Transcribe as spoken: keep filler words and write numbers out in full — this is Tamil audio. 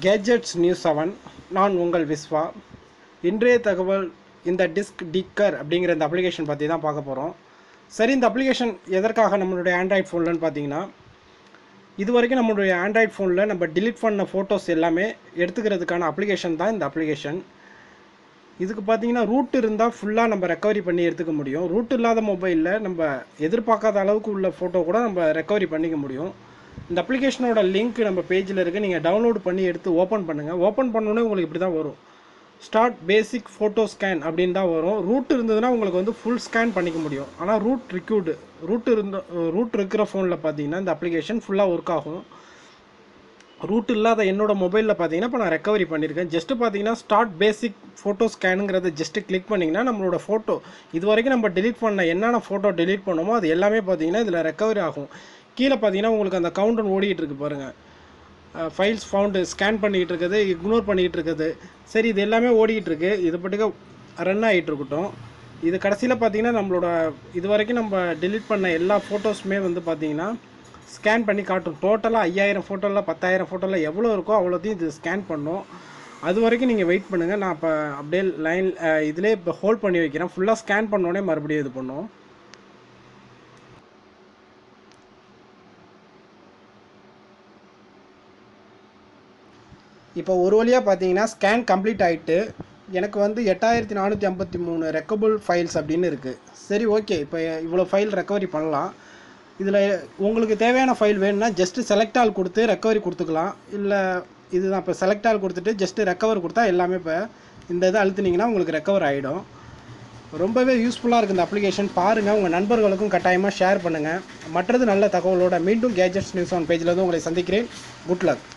Gadgets news seven. நான் உங்கள் விஸ்வா. இன்றைய தகவல் இந்த டிஸ்க் டிக்கர் அப்படிங்கிற இந்த அப்ளிகேஷன் பற்றி தான் பார்க்க போகிறோம். சரி, இந்த அப்ளிகேஷன் எதற்காக நம்மளுடைய ஆண்ட்ராய்ட் ஃபோன்லன்னு பார்த்தீங்கன்னா, இது வரைக்கும் நம்மளுடைய ஆண்ட்ராய்ட் ஃபோனில் நம்ம டிலீட் பண்ண ஃபோட்டோஸ் எல்லாமே எடுத்துக்கிறதுக்கான அப்ளிகேஷன் தான் இந்த அப்ளிகேஷன். இதுக்கு பார்த்தீங்கன்னா ரூட் இருந்தால் ஃபுல்லாக நம்ம ரெக்கவரி பண்ணி எடுத்துக்க முடியும். ரூட் இல்லாத மொபைலில் நம்ம எதிர்பார்க்காத அளவுக்கு உள்ள ஃபோட்டோ கூட நம்ம ரெக்கவரி பண்ணிக்க முடியும். இந்த அப்ளிகேஷனோட லிங்க் நம்ம பேஜில் இருக்குது. நீங்கள் டவுன்லோட் பண்ணி எடுத்து ஓப்பன் பண்ணுங்கள். ஓப்பன் பண்ணோன்னே உங்களுக்கு இப்படி தான் வரும். ஸ்டார்ட் பேசிக் ஃபோட்டோ ஸ்கேன் அப்படின்னு தான் வரும். ரூட் இருந்ததுன்னா உங்களுக்கு வந்து ஃபுல் ஸ்கேன் பண்ணிக்க முடியும். ஆனால் ரூட் ரிக்யூர்டு ரூட் இருந்த ரூட் இருக்கிற ஃபோனில் பார்த்தீங்கன்னா இந்த அப்ளிகேஷன் ஃபுல்லாக ஒர்க் ஆகும். ரூட் இல்லாத என்னோடய மொபைலில் பார்த்தீங்கன்னா இப்போ நான் ரெக்கவரி பண்ணியிருக்கேன். ஜஸ்ட்டு பார்த்தீங்கன்னா ஸ்டார்ட் பேசிக் ஃபோட்டோ ஸ்கேனுங்கிறத ஜஸ்ட்டு கிளிக் பண்ணிங்கன்னா நம்மளோட ஃபோட்டோ இது வரைக்கும் நம்ம டெலீட் பண்ண என்னென்ன ஃபோட்டோ டெலீட் பண்ணோமோ அது எல்லாமே பார்த்தீங்கன்னா இதில் ரெக்கவரி ஆகும். கீழே பார்த்தீங்கன்னா உங்களுக்கு அந்த கவுண்டர் ஓடிக்கிட்டு இருக்குது பாருங்கள். ஃபைல்ஸ் ஃபவுண்டு ஸ்கேன் பண்ணிக்கிட்டு இருக்குது, இக்னோர் பண்ணிக்கிட்டு இருக்குது. சரி, இது எல்லாமே ஓடிக்கிட்டு இருக்குது. இது பட்டுக்க ரன் ஆகிட்டு இருக்கட்டும். இது கடைசியில் பார்த்தீங்கன்னா நம்மளோட இது வரைக்கும் நம்ம டெலீட் பண்ண எல்லா ஃபோட்டோஸுமே வந்து பார்த்தீங்கன்னா ஸ்கேன் பண்ணி காட்டும். டோட்டலாக ஐயாயிரம் ஃபோட்டோவில் பத்தாயிரம் ஃபோட்டோவில் எவ்வளோ இருக்கோ அவ்வளோத்தையும் இது ஸ்கேன் பண்ணும். அது வரைக்கும் நீங்கள் வெயிட் பண்ணுங்கள். நான் இப்போ அப்படியே லைன் இதிலே இப்போ ஹோல்ட் பண்ணி வைக்கிறேன். ஃபுல்லாக ஸ்கேன் பண்ணோடனே மறுபடியும் இது பண்ணும். இப்போ ஒரு வழியாக பார்த்தீங்கன்னா ஸ்கேன் கம்ப்ளீட் ஆகிட்டு எனக்கு வந்து எட்டாயிரத்தி நானூற்றி ஐம்பத்தி மூணு ரெக்கபிள் ஃபைல்ஸ் அப்படின்னு இருக்குது. சரி, ஓகே, இப்போ இவ்வளோ ஃபைல் ரெக்கவரி பண்ணலாம். இதில் உங்களுக்கு தேவையான ஃபைல் வேணும்னா ஜஸ்ட்டு செலக்ட் ஆல் கொடுத்து ரெக்கவரி கொடுத்துக்கலாம். இல்லை இதுதான் இப்போ செலக்ட் ஆல் கொடுத்துட்டு ஜஸ்ட்டு ரெக்கவர் கொடுத்தா எல்லாமே இப்போ இந்த இதை அழுத்துனீங்கன்னா உங்களுக்கு ரெக்கவர் ஆகிடும். ரொம்பவே யூஸ்ஃபுல்லாக இருக்குது இந்த அப்ளிகேஷன். பாருங்கள், உங்கள் நண்பர்களுக்கும் கட்டாயமாக ஷேர் பண்ணுங்கள். மற்றது நல்ல தகவலோட மீண்டும் கேஜெட்ஸ் நியூஸ் ஆன் பேஜில் வந்து உங்களை சந்திக்கிறேன். Good luck.